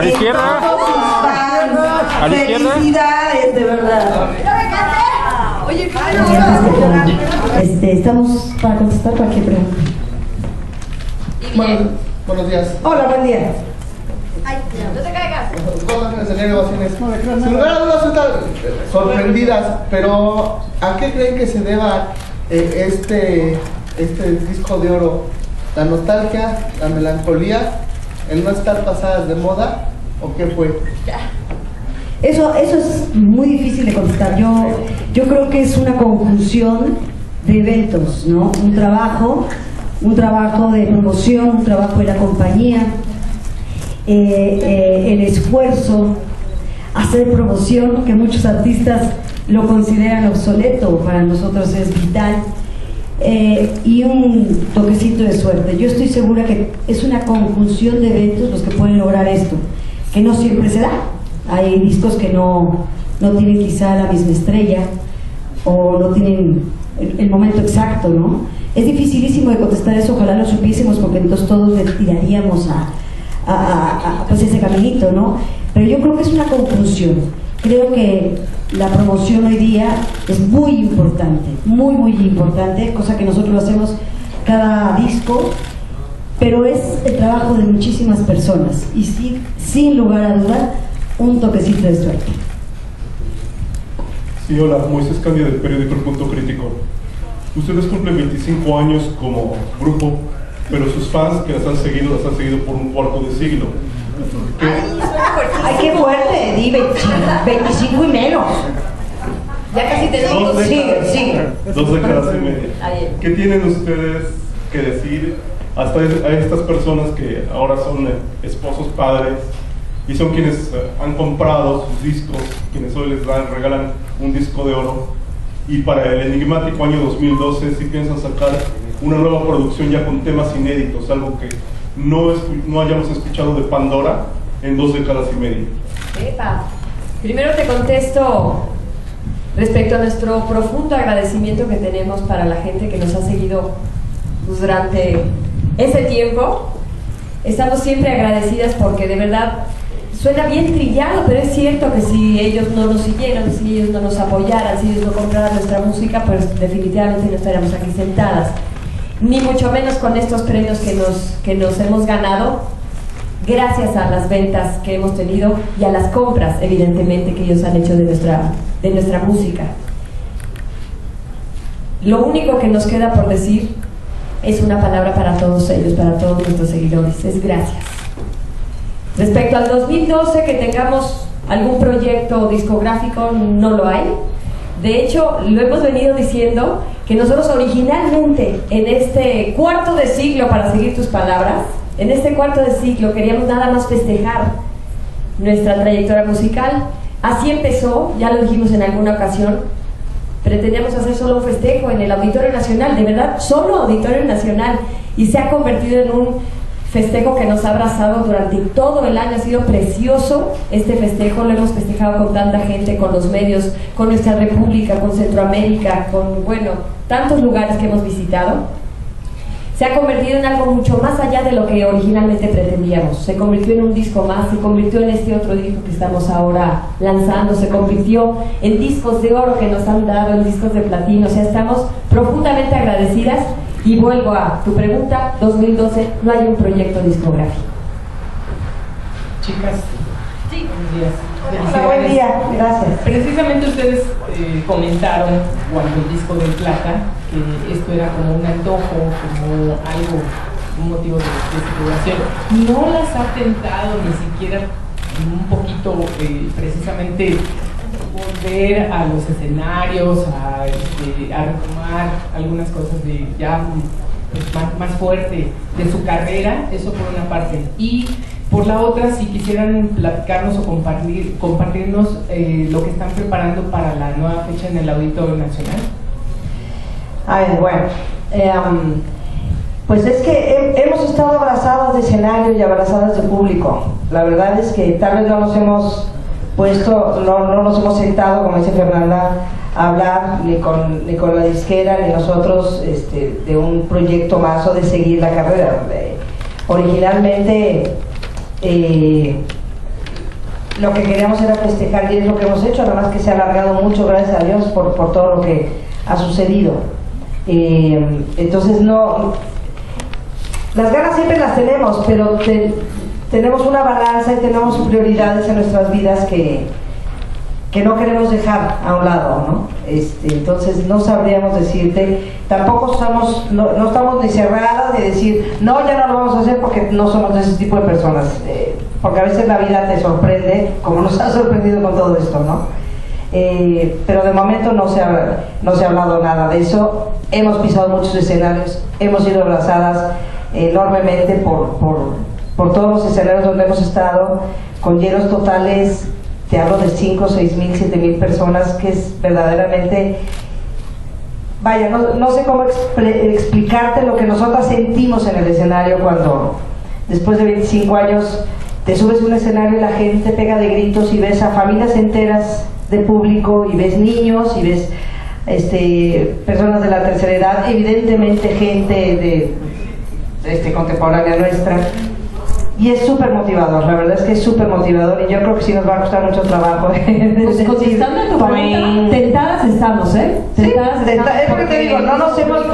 la izquierda. A la izquierda. Felicidades, de verdad. Oye, estamos para contestar cualquier pregunta. Bueno, buenos días. Hola, buen día. Ay, no te caigas. Sin lugar a dudas están sorprendidas, pero ¿a qué creen que se deba este disco de oro? ¿La nostalgia, la melancolía, el no estar pasadas de moda o qué fue? Eso es muy difícil de contestar. Yo creo que es una conjunción de eventos, ¿no? Un trabajo de promoción, un trabajo de la compañía, el esfuerzo, hacer promoción, que muchos artistas lo consideran obsoleto, para nosotros es vital, y un toquecito de suerte. Yo estoy segura que es una conjunción de eventos los que pueden lograr esto, que no siempre se da. Hay discos que no tienen quizá la misma estrella o no tienen el momento exacto, ¿no? Es dificilísimo de contestar eso, ojalá lo supiésemos, porque entonces todos le tiraríamos pues ese caminito, ¿no? Pero yo creo que es una conjunción. Creo que la promoción hoy día es muy importante, muy importante, cosa que nosotros lo hacemos cada disco, pero es el trabajo de muchísimas personas y sin lugar a duda un toquecito de suerte. Sí, hola, Moisés Candia del periódico El Punto Crítico. Ustedes cumplen 25 años como grupo, pero sus fans que las han seguido por un cuarto de siglo. ¡Ay, qué fuerte! Di 25 y menos. Ya casi tenemos. Sigue. 2 décadas y media. ¿Qué tienen ustedes que decir hasta a estas personas que ahora son esposos, padres, y son quienes han comprado sus discos, quienes hoy les regalan un disco de oro, y para el enigmático año 2012 sí piensan sacar una nueva producción ya con temas inéditos, algo que no hayamos escuchado de Pandora en 2 décadas y media? Epa. Primero te contesto respecto a nuestro profundo agradecimiento que tenemos para la gente que nos ha seguido durante ese tiempo. Estamos siempre agradecidas porque de verdad suena bien trillado, pero es cierto que si ellos no nos siguieran, si ellos no nos apoyaran, si ellos no compraran nuestra música, pues definitivamente no estaríamos aquí sentadas, ni mucho menos con estos premios que nos hemos ganado gracias a las ventas que hemos tenido y a las compras, evidentemente, que ellos han hecho de nuestra música. Lo único que nos queda por decir es una palabra para todos ellos, para todos nuestros seguidores: es gracias. Respecto al 2012, que tengamos algún proyecto discográfico, no lo hay. De hecho, lo hemos venido diciendo, que nosotros originalmente en este cuarto de siglo, para seguir tus palabras, en este cuarto de siglo queríamos nada más festejar nuestra trayectoria musical. Así empezó, ya lo dijimos en alguna ocasión, pretendíamos hacer solo un festejo en el Auditorio Nacional, de verdad, solo Auditorio Nacional, y se ha convertido en un festejo que nos ha abrazado durante todo el año. Ha sido precioso este festejo, lo hemos festejado con tanta gente, con los medios, con nuestra república, con Centroamérica, con, bueno, tantos lugares que hemos visitado. Se ha convertido en algo mucho más allá de lo que originalmente pretendíamos. Se convirtió en un disco más, se convirtió en este otro disco que estamos ahora lanzando, se convirtió en discos de oro que nos han dado, en discos de platino. O sea, estamos profundamente agradecidas. Y vuelvo a tu pregunta, 2012 no hay un proyecto discográfico. Chicas, sí. Buenos días. Hola, buen día, gracias. Precisamente ustedes comentaron cuando el disco de plata que esto era como un antojo, como algo, un motivo de celebración. ¿No las ha tentado ni siquiera un poquito precisamente volver a los escenarios, a retomar algunas cosas de ya más fuerte de su carrera? Eso por una parte. Y por la otra, si quisieran platicarnos o compartirnos lo que están preparando para la nueva fecha en el Auditorio Nacional. A ver, bueno, pues es que hemos estado abrazadas de escenario y abrazadas de público. La verdad es que tal vez no nos hemos puesto, no nos hemos sentado, como dice Fernanda, a hablar ni con la disquera ni nosotros de un proyecto más o de seguir la carrera. Originalmente lo que queríamos era festejar y es lo que hemos hecho, nada más que se ha alargado mucho, gracias a Dios, por todo lo que ha sucedido. Entonces no, las ganas siempre las tenemos, pero tenemos una balanza y tenemos prioridades en nuestras vidas que no queremos dejar a un lado, ¿no? Entonces no sabríamos decirte, tampoco estamos, no estamos ni cerradas de decir, no, ya no lo vamos a hacer porque no somos de ese tipo de personas, porque a veces la vida te sorprende, como nos ha sorprendido con todo esto, ¿no? Pero de momento no se ha hablado nada de eso. Hemos pisado muchos escenarios, hemos sido abrazadas enormemente por todos los escenarios donde hemos estado, con llenos totales. Te hablo de 5, 6 mil, 7 mil personas, que es verdaderamente, vaya, no sé cómo explicarte lo que nosotras sentimos en el escenario cuando después de 25 años te subes a un escenario y la gente pega de gritos y ves a familias enteras de público y ves niños y ves personas de la tercera edad, evidentemente gente de contemporánea nuestra. Y es súper motivador, la verdad es que es súper motivador y yo creo que sí nos va a costar mucho trabajo. Pues contestando a tu pregunta, tentadas estamos, ¿eh? Tentadas estamos, es lo que te digo, no nos hemos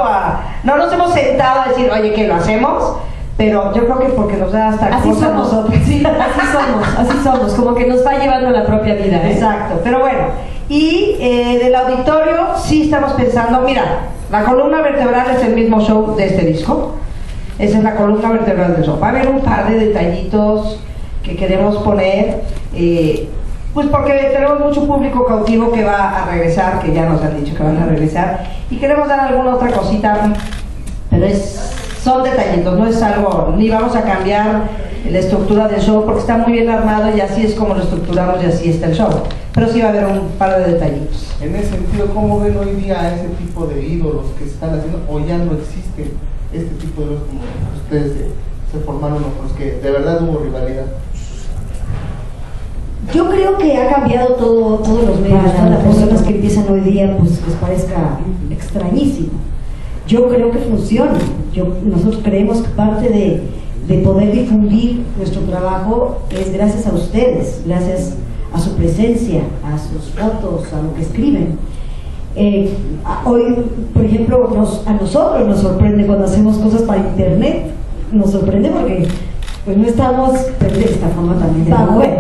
sentado a decir, oye, ¿qué lo hacemos? Pero yo creo que porque nos da hasta así somos nosotros. Sí, así somos, como que nos va llevando la propia vida, ¿eh? Exacto, pero bueno, y del auditorio sí estamos pensando, mira, la columna vertebral es el mismo show de este disco. Esa es la columna vertebral del show. Va a haber un par de detallitos que queremos poner, pues porque tenemos mucho público cautivo que va a regresar, que ya nos han dicho que van a regresar, y queremos dar alguna otra cosita, pero son detallitos, no es algo, ni vamos a cambiar la estructura del show porque está muy bien armado y así es como lo estructuramos y así está el show, pero sí va a haber un par de detallitos. En ese sentido, ¿cómo ven hoy día ese tipo de ídolos que se están haciendo o ya no existen? Este tipo de los como ustedes se formaron, los que de verdad hubo rivalidad. Yo creo que ha cambiado todos los medios, ¿no? Las personas que empiezan hoy día pues les parezca extrañísimo. Yo creo que funciona. Nosotros creemos que parte de poder difundir nuestro trabajo es gracias a ustedes, gracias a su presencia, a sus fotos, a lo que escriben. Hoy, por ejemplo, a nosotros nos sorprende cuando hacemos cosas para internet, nos sorprende porque pues no estamos de esta forma también de la web,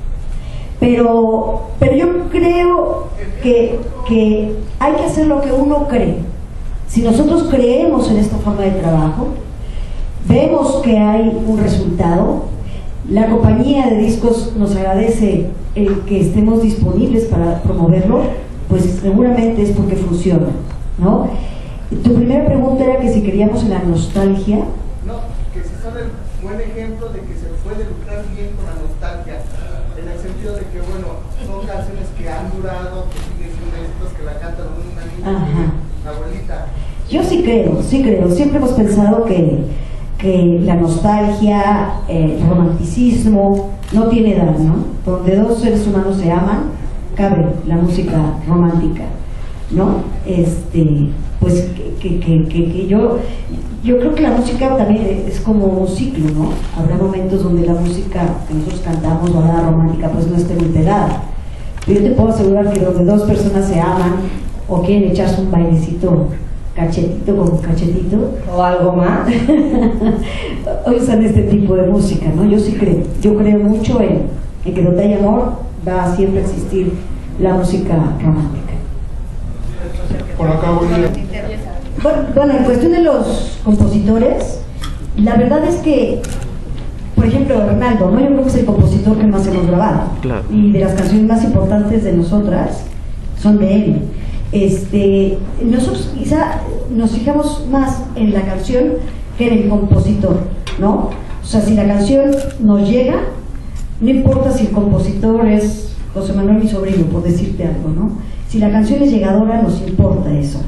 pero yo creo que hay que hacer lo que uno cree. Si nosotros creemos en esta forma de trabajo, vemos que hay un resultado, la compañía de discos nos agradece el que estemos disponibles para promoverlo, pues seguramente es porque funciona, ¿no? Tu primera pregunta era que si queríamos la nostalgia. No, que si son el buen ejemplo de que se puede lucrar bien con la nostalgia, en el sentido de que, bueno, son canciones que han durado, que siguen siendo éxitos, que la cantan una niña, la abuelita. Yo sí creo, siempre hemos pensado que la nostalgia, el romanticismo no tiene edad, ¿no? Donde dos seres humanos se aman, cabe la música romántica, ¿no? Pues que yo creo que la música también es como un ciclo, ¿no? Habrá momentos donde la música que nosotros cantamos, balada romántica, pues no esté muy pegada. Pero yo te puedo asegurar que donde dos personas se aman o quieren echarse un bailecito cachetito con cachetito O algo más. hoy usan este tipo de música, ¿no? Yo creo mucho en que donde hay amor va a siempre existir la música romántica. Por acá voy a... Bueno, en cuestión de los compositores, la verdad es que, por ejemplo, Ronaldo, ¿no? Yo creo que es el compositor que más hemos grabado. Claro. Y de las canciones más importantes de nosotras son de él. Nosotros quizá nos fijamos más en la canción que en el compositor, ¿no? O sea, si la canción nos llega, no importa si el compositor es José Manuel, mi sobrino, por decirte algo, ¿no? Si la canción es llegadora, nos importa eso.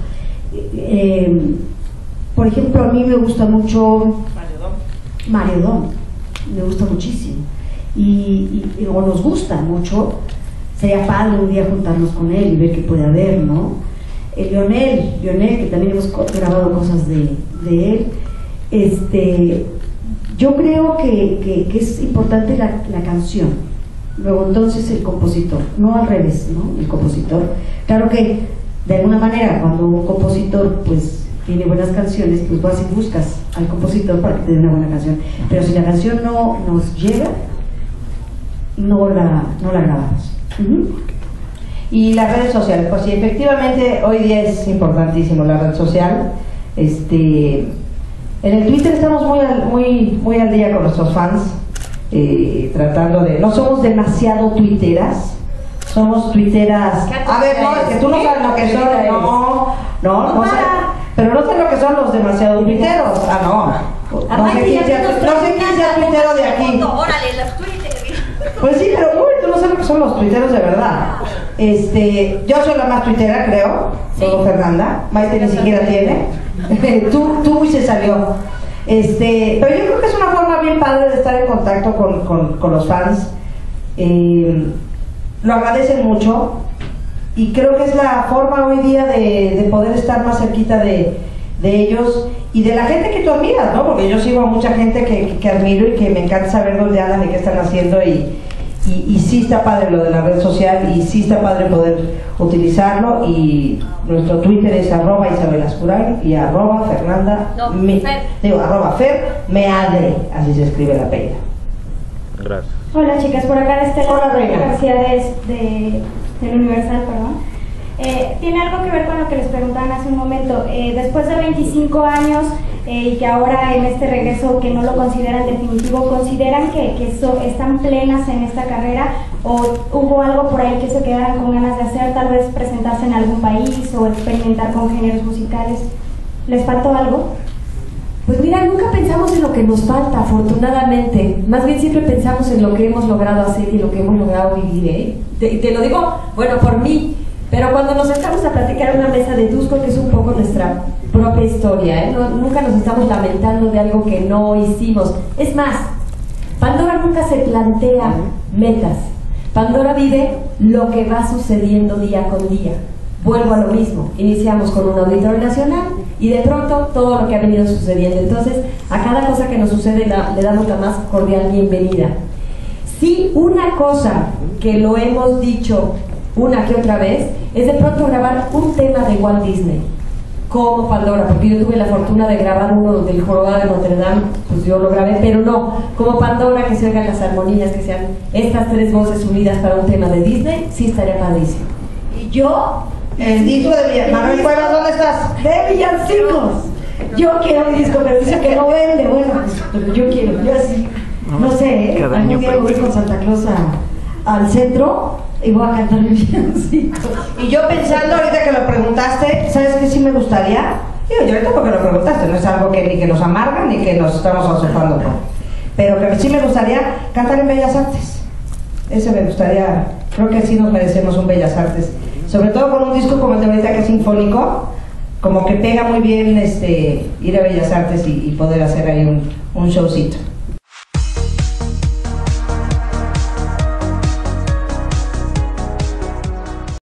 Por ejemplo, a mí me gusta mucho Mario Dom, me gusta muchísimo. O nos gusta mucho. Sería padre un día juntarnos con él y ver qué puede haber, ¿no? Leonel, que también hemos grabado cosas de él. Yo creo que es importante la canción, luego entonces el compositor, no al revés, ¿no? El compositor. Claro que de alguna manera cuando un compositor pues tiene buenas canciones, pues vas y buscas al compositor para que te dé una buena canción, pero si la canción no nos llega, no la grabamos. Y las redes sociales, pues sí, efectivamente hoy día es importantísimo la red social. En el Twitter estamos muy al día con nuestros fans, tratando de, no somos demasiado tuiteras, somos tuiteras. A ver, no, es que tú no sabes lo que son, no sé, pero no sé lo que son los demasiado tuiteros. No sé quién sea tuitero de aquí. Órale, los tuiteros. Pues sí, pero tú no sabes lo que son los tuiteros de verdad. Yo soy la más tuitera, creo, luego Fernanda, Maite ni siquiera tiene. tú y se salió. Pero yo creo que es una forma bien padre de estar en contacto con los fans. Lo agradecen mucho y creo que es la forma hoy día de poder estar más cerquita de ellos y de la gente que tú admiras, ¿no? Porque yo sigo a mucha gente que admiro y que me encanta saber dónde andan y qué están haciendo y sí está padre lo de la red social y sí está padre poder utilizarlo. Y nuestro Twitter es @IsabelAscurain y @Fernanda @FerMeadre, así se escribe la apellido. Gracias. Hola chicas, por acá Estela Hola, Reina. García del Universal, perdón. Tiene algo que ver con lo que les preguntaban hace un momento. Después de 25 años y que ahora en este regreso que no lo consideran definitivo, ¿consideran que están plenas en esta carrera o hubo algo por ahí que se quedaran con ganas de hacer, tal vez presentarse en algún país o experimentar con géneros musicales? ¿Les faltó algo? Pues mira, nunca pensamos en lo que nos falta, afortunadamente. Más bien siempre pensamos en lo que hemos logrado hacer y lo que hemos logrado vivir, ¿eh? Te lo digo, bueno, por mí. Pero cuando nos sentamos a platicar en una mesa de Dusko, que es un poco nuestra propia historia, ¿eh? Nunca nos estamos lamentando de algo que no hicimos. Es más, Pandora nunca se plantea metas. Pandora vive lo que va sucediendo día con día. Vuelvo a lo mismo, iniciamos con un auditorio nacional y de pronto todo lo que ha venido sucediendo. Entonces, a cada cosa que nos sucede le damos la más cordial bienvenida. Sí, una cosa que lo hemos dicho una que otra vez es de pronto grabar un tema de Walt Disney como Pandora, porque yo tuve la fortuna de grabar uno del Jorobado de Notre Dame, pues yo lo grabé, pero no como Pandora, que se oigan las armonías, que sean estas tres voces unidas para un tema de Disney, sí estaría padrísimo. Y yo, El disco de Manuel Cuevas, ¿dónde estás? de villancicos, yo quiero mi disco, pero dice que no vende. Bueno, pero yo quiero, yo así, no sé, Cada algún año día voy con Santa Claus al centro y voy a cantar mis villancicos. Y yo pensando ahorita que lo preguntaste, ¿sabes qué sí me gustaría? Digo, yo ahorita porque lo preguntaste, no es algo que ni que nos amarga ni que nos estamos asustando con. Pero que sí me gustaría cantar en Bellas Artes. Ese me gustaría, creo que sí nos merecemos un Bellas Artes. Sobre todo con un disco como el de ahorita que es sinfónico, como que pega muy bien ir a Bellas Artes y poder hacer ahí un showcito.